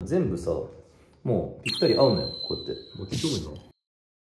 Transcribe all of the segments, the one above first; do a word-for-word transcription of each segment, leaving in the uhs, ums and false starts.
全部さ、もうぴったり合うのよ、こうやって。 もう几帳面だな。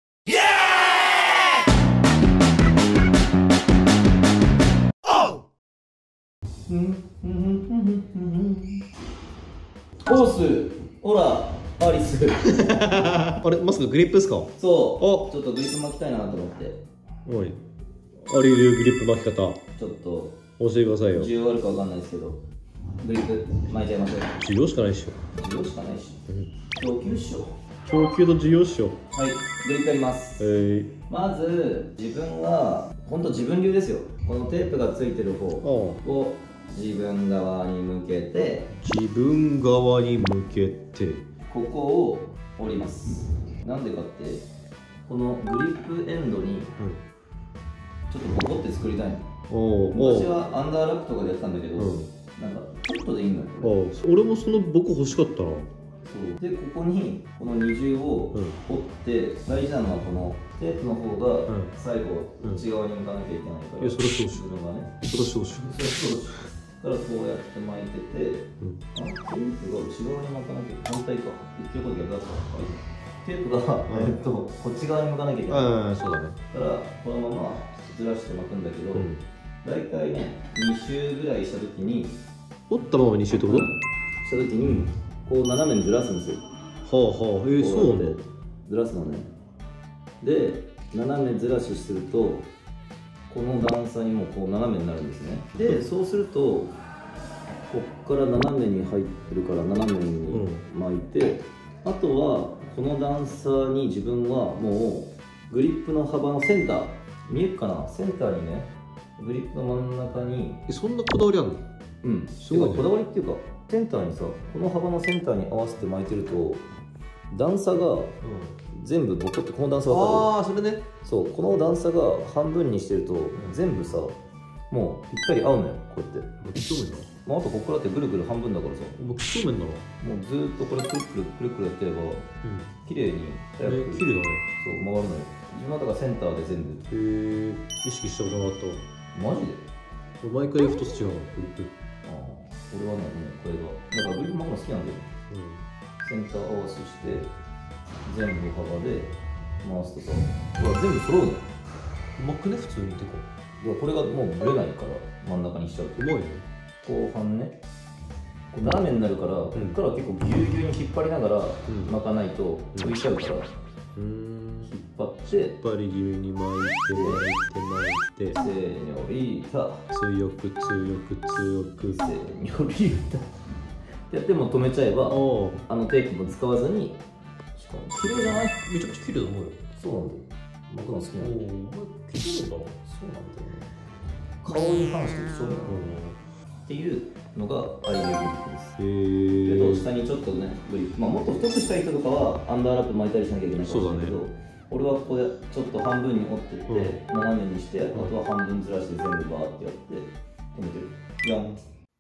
ホース、ほら、アリス。 あれ、まさかグリップですか？ そう。ちょっとグリップ巻きたいなと思って。 おい。アリ流グリップ巻き方。 ちょっと。 教えてくださいよ。 需要あるかわかんないですけど。グリップ巻いちゃいましょう。 需要しかないっしょ。 需要しかないし。供給っしょ。 供給と需要っしょ。 はい、グリップやります。 えー、 まず、自分は、ほんと自分流ですよ。このテープがついてる方を自分側に向けて、 自分側に向けて、 ここを折ります。なんでかって、このグリップエンドに、ちょっとボコって作りたいの。昔はアンダーラップとかでやったんだけど、うん、なんかちょっとでいいのよ。 俺もそのボコ欲しかったな。 そうで、ここにこの二重を折って、うん、大事なのはこのテープの方が最後内側に向かなきゃいけないから、 いや、それはそうしよう。 自分がね、 それはそうしよう。 それはそうしよう。だからこうやって巻いてて、うん、あ、テープが内側に巻かなきゃ、反対か。言ってること逆だったら、テープが、うん、えっとこっち側に向かなきゃいけない。 ああ、そうだね。 だからこのままずらして巻くんだけど、うん、大体ね、に周ぐらいしたときに、 折ったままに周ってこと？ したときに、こう斜めにずらすんですよ。 はあはあ、えー、そうなんだ。 ずらすのね。で、斜めずらしすると、この段差にもこう斜めになるんですね。で、そうすると、こっから斜めに入ってるから斜めに巻いて、うん、あとは、この段差に自分はもう、グリップの幅のセンター、見えるかな？センターにね、グリップの真ん中に。 え、そんなこだわりあるの？ うん、すごい、ね、こだわりっていうか、センターにさ、この幅のセンターに合わせて巻いてると段差が全部ボコって、この段差分かる？ ああ、それね。 そう、この段差が半分にしてると全部さ、もうぴったり合うのよ、こうやって。 もう几帳面だな。 まあ、あとここからってぐるぐる半分だからさ、 もう几帳面だな。 もうずーっとこれくるくるくるくるやってれば、うん、綺麗に早く、えー、綺麗だね。 そう曲がるのよ。自分はだからセンターで全部。 へえ、意識したことなかったわ。マジで？ 毎回ふたつ違うの、グリップ。 ああ、俺はね、もうこれがだからグリップ巻くの好きなんだよ。うん、センター合わせして全部幅で回すとさ、ほら全部揃うのよ。 巻くね、普通に。てかこれがもうぶれないから真ん中にしちゃうと。 うまいね。 後半ね、こう斜めになるから、ここから結構ぎゅうぎゅうに引っ張りながら巻かないと浮いちゃうから、うん、引っ張って引っ張り気味に巻いて巻いて巻いて、 せーにょりた、 強く強く強く、 せーにょりたってやっても止めちゃえば、あのテープも使わずに。綺麗じゃない？ めちゃくちゃ綺麗だと思うよ。 そうなんだよ。僕の好きなの。 おお、綺麗だな。 そうなんだよね。顔に関してそういうのっていうのがアイリューグリップです。へー。で、下にちょっとね、グリップ、まあもっと太くしたい人とかはアンダーラップ巻いたりしなきゃいけないかもしれないけど、俺はここでちょっと半分に折ってって、うん、斜めにして、あとは半分ずらして全部バーってやって止めてる。ヤン。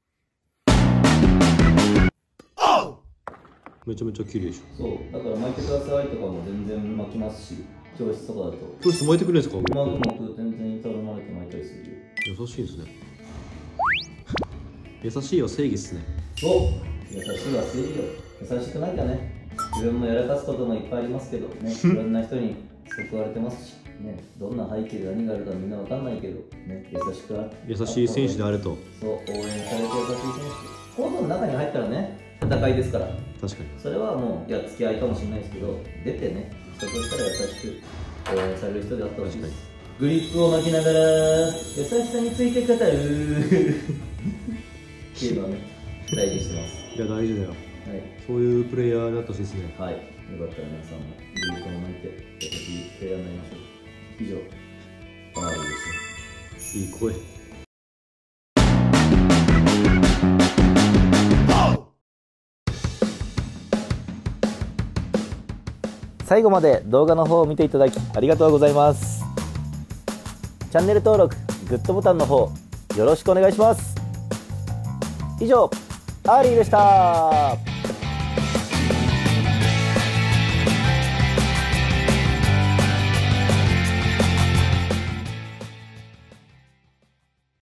めちゃめちゃ綺麗でしょ。そう、だから巻いてくださいとかも全然巻きますし、教室とかだと。 教室巻いてくれるんですか？ 巻く巻く、全然頼まれて巻いたりするよ。 優しいですね。優しいは正義っすね。 そう、優しいは正義よ。優しくなきゃね、自分もやらかすこともいっぱいありますけどね、いろんな人に救われてますし、ね、どんな背景で何があるかみんなわかんないけど、ね、優しくあ優しい選手であると。 そう、応援されて優しい選手。コートの中に入ったらね、戦いですから。 確かに。それはもう、いや、付き合いかもしれないですけど、出てね、人としたら優しく応援される人であってほしいです。グリップを巻きながら、優しさについて語るっていうのはね、大事にしてます。 いや、大事だよ。はい。そういうプレイヤーになってほしいですね。 はい。よかったら皆さんもグリップを巻いて、優しいプレイヤーになりましょう。以上、バーリーでした。 いい声。 最後まで動画の方を見ていただきありがとうございます。チャンネル登録、グッドボタンの方よろしくお願いします。以上、アーリーでした。